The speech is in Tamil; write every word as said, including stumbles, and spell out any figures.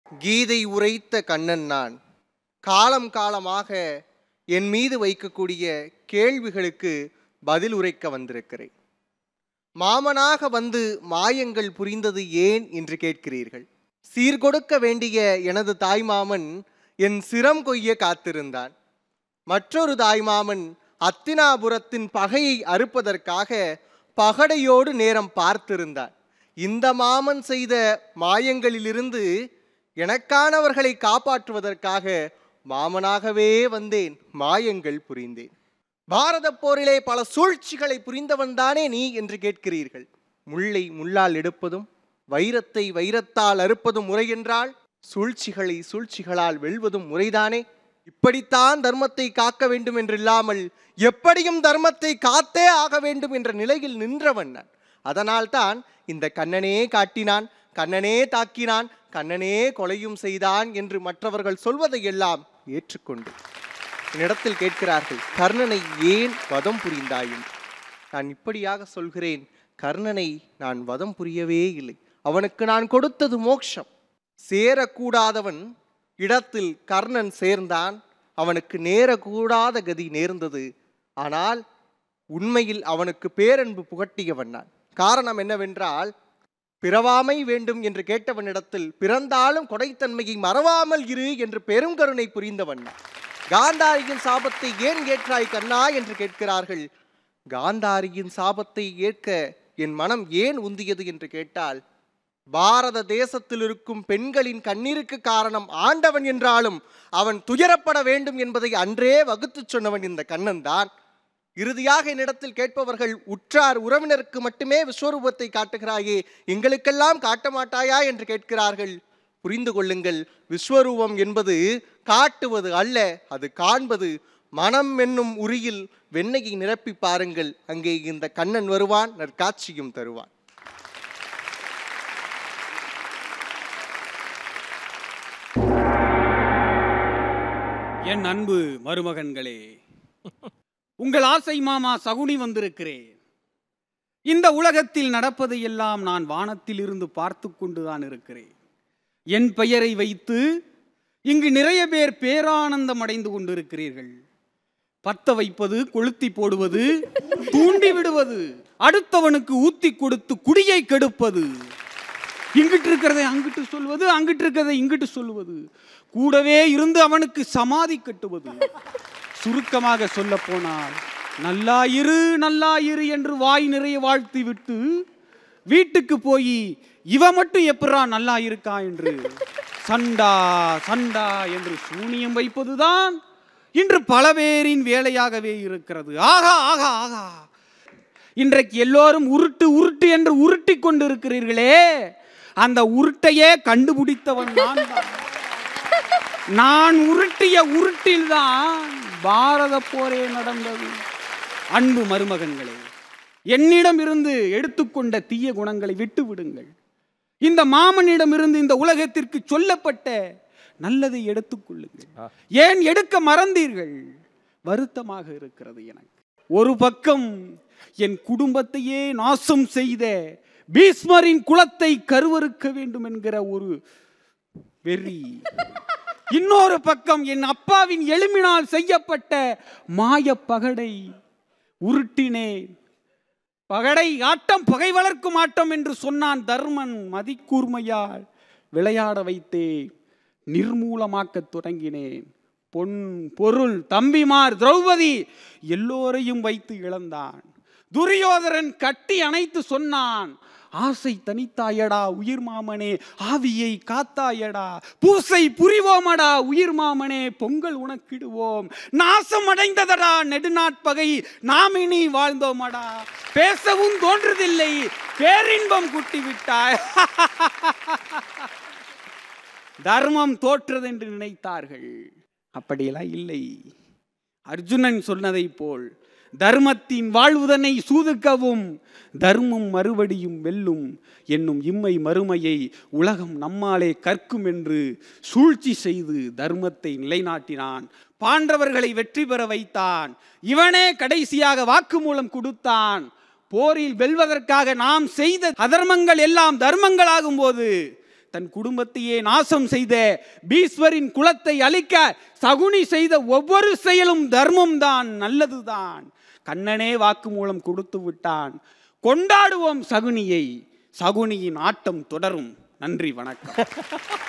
கீதை உரைத்த கண்ணன் நான். காலம் காலமாக என் மீது வைக்கக்கூடிய கேள்விகளுக்கு பதில் உரைக்க வந்திருக்கிறேன். மாமனாக வந்து மாயங்கள் புரிந்தது ஏன் என்று கேட்கிறீர்கள். சீர்கொடுக்க வேண்டிய எனது தாய்மாமன் என் சிரம் கொய்ய காத்திருந்தான். மற்றொரு தாய்மாமன் அத்தினாபுரத்தின் பகையை அறுப்பதற்காக பகடையோடு நேரம் பார்த்திருந்தான். இந்த மாமன் செய்த மாயங்களிலிருந்து எனக்கானவர்களை காப்பாற்றுவதற்காக மாமனாகவே வந்தேன், மாயங்கள் புரிந்தேன். பாரத போரிலே பல சூழ்ச்சிகளை புரிந்தவன் தானே நீ என்று கேட்கிறீர்கள். முள்ளை முள்ளால் எடுப்பதும் வைரத்தை வைரத்தால் அறுப்பதும் முறை என்றால் சூழ்ச்சிகளை சூழ்ச்சிகளால் வெல்வதும் முறைதானே? இப்படித்தான் தர்மத்தை காக்க வேண்டும் என்றில்லாமல் எப்படியும் தர்மத்தை காத்தே ஆக வேண்டும் என்ற நிலையில் நின்றவன் நான். அதனால் தான் இந்த கண்ணனே காட்டினான், கண்ணனே தாக்கினான், கண்ணனே கொலையும் செய்தான் என்று மற்றவர்கள் சொல்வதை எல்லாம் ஏற்றுக்கொண்டு என்னிடத்தில் கேட்கிறார்கள், கர்ணனை ஏன் வதம் புரிந்தாயும்? நான் இப்படியாக சொல்கிறேன், கர்ணனை நான் வதம் புரியவே இல்லை. அவனுக்கு நான் கொடுத்தது மோட்சம். சேரக்கூடாதவன் இடத்தில் கர்ணன் சேர்ந்தான், அவனுக்கு நேரக்கூடாத கதி நேர்ந்தது. ஆனால் உண்மையில் அவனுக்கு பேரன்பு புகட்டியவன் நான். காரணம் என்னவென்றால், பிறவாமை வேண்டும் என்று கேட்டவனிடத்தில் பிறந்தாலும் கொடைத்தன்மையை மறவாமல் இரு என்று பெருங்கருணை புரிந்தவன் நான். காந்தாரியின் சாபத்தை ஏன் ஏற்றாய் கண்ணா என்று கேட்கிறார்கள். காந்தாரியின் சாபத்தை ஏற்க என் மனம் ஏன் உந்தியது என்று கேட்டால், பாரத தேசத்தில் இருக்கும் பெண்களின் கண்ணீருக்கு காரணம் ஆண்டவன் என்றாலும் அவன் துயரப்பட வேண்டும் என்பதை அன்றே வகுத்து சொன்னவன் இந்த கண்ணன் தான். இறுதியாக என்னிடத்தில் கேட்பவர்கள், உற்றார் உறவினருக்கு மட்டுமே விஸ்வரூபத்தை காட்டுகிறாயே, எங்களுக்கெல்லாம் காட்ட மாட்டாயா என்று கேட்கிறார்கள். புரிந்து கொள்ளுங்கள், விஸ்வரூபம் என்பது காட்டுவது அல்ல, அது காண்பது. மனம் என்னும் உரியில் வெண்ணெயை நிரப்பி பாருங்கள், அங்கே இந்த கண்ணன் வருவான், நற்காட்சியும் தருவான். என் அன்பு மருமகன்களே, உங்கள் ஆசை மாமா சகுனி வந்திருக்கிறேன். இந்த உலகத்தில் நடப்பதை எல்லாம் நான் வானத்தில் இருந்து பார்த்து கொண்டுதான் இருக்கிறேன். என் பெயரை வைத்து இங்கு நிறைய பேர் பேரானந்தம் அடைந்து கொண்டிருக்கிறீர்கள். பத்த வைப்பது, கொளுத்தி போடுவது, தூண்டி விடுவது, அடுத்தவனுக்கு ஊத்தி கொடுத்து குடியை கெடுப்பது, இங்கிட்டு இருக்கிறதை அங்கிட்டு சொல்வது, அங்கிட்டு இருக்கிறதை இங்கிட்டு சொல்வது, கூடவே இருந்து அவனுக்கு சமாதி கட்டுவது. சுருக்கமாக சொல்ல போனால், நல்லாயிரு நல்லாயிரு என்று வாய் நிறைய வாழ்த்தி விட்டு வீட்டுக்கு போய் இவ மட்டும் எப்படா நல்லா இருக்கா என்று சண்டா சண்டா என்று சூனியம் வைப்பதுதான் இன்று பல பேரின் வேலையாகவே இருக்கிறது. ஆகா ஆகா ஆகா, இன்றைக்கு எல்லோரும் உருட்டு உருட்டு என்று உருட்டி கொண்டு இருக்கிறீர்களே, அந்த உருட்டையே கண்டுபிடித்தவன் நான் தான். நான் உருட்டிய உருட்டில்தான் பாரத போரே நடந்தது. அன்பு மருமகன்களே, என்னிடம் இருந்து எடுத்துக்கொண்ட தீய குணங்களை விட்டு விடுங்கள். இந்த மாமனிடம் இருந்து இந்த உலகத்திற்கு சொல்லப்பட்ட நல்லதை எடுத்துக்கொள்ளுங்கள். ஏன் எடுக்க மறந்தீர்கள்? வருத்தமாக இருக்கிறது எனக்கு. ஒரு பக்கம் என் குடும்பத்தையே நாசம் செய்த பீஷ்மரின் குலத்தை கருவறுக்க வேண்டும் என்கிற ஒரு வெறி, இன்னொரு பக்கம் என் அப்பாவின் எலும்பினால் செய்யப்பட்ட மாய பகடை உருட்டினேன். பகடை ஆட்டம் பகை வளர்க்கும் ஆட்டம் என்று சொன்னான் தர்மன். மதிக்கூர்மையால் விளையாட வைத்தேன், நிர்மூலமாக்க தொடங்கினேன். பொன் பொருள் தம்பிமார் திரௌபதி எல்லோரையும் வைத்து இழந்தான். துரியோதரன் கட்டி அணைத்து சொன்னான், ஆசை தனித்தாயடா உயிர் மாமனே, ஆவியை காத்தாயடா, பூசை புரிவோமடா உயிர் மாமனே, பொங்கல் உனக்கிடுவோம், நாசம் அடைந்ததடா நெடுநாட்பகை, நாம் இனி வாழ்ந்தோமடா, பேசவும் தோன்றுதில்லை, பேரின்பம் குட்டி விட்டாய். தர்மம் தோற்றது என்று நினைத்தார்கள். அப்படியெல்லாம் இல்லை. அர்ஜுனன் சொன்னதை போல் தர்மத்தின் வாழ்வுதனை சூதுக்கவும் தர்மம் மறுபடியும் வெல்லும் என்னும் இம்மை மறுமையை உலகம் நம்மாலே கற்கும் என்று சூழ்ச்சி செய்து தர்மத்தை நிலைநாட்டினான். பாண்டவர்களை வெற்றி பெற வைத்தான். இவனே கடைசியாக வாக்குமூலம் கொடுத்தான். போரில் வெல்வதற்காக நாம் செய்த அதர்மங்கள் எல்லாம் தர்மங்களாகும் போது தன் குடும்பத்தையே நாசம் செய்த பீஸ்வரின் குலத்தை அழிக்க சகுனி செய்த ஒவ்வொரு செயலும் தர்மம் தான், நல்லதுதான். கண்ணனே வாக்குமூலம் கொடுத்து விட்டான். கொண்டாடுவோம் சகுனியை. சகுனியின் ஆட்டம் தொடரும். நன்றி, வணக்கம்.